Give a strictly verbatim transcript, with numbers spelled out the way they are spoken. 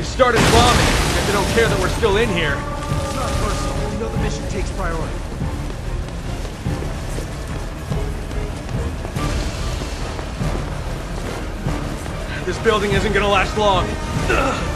They've started bombing, and they don't care that we're still in here. It's not personal. We know the mission takes priority. This building isn't gonna last long. Ugh.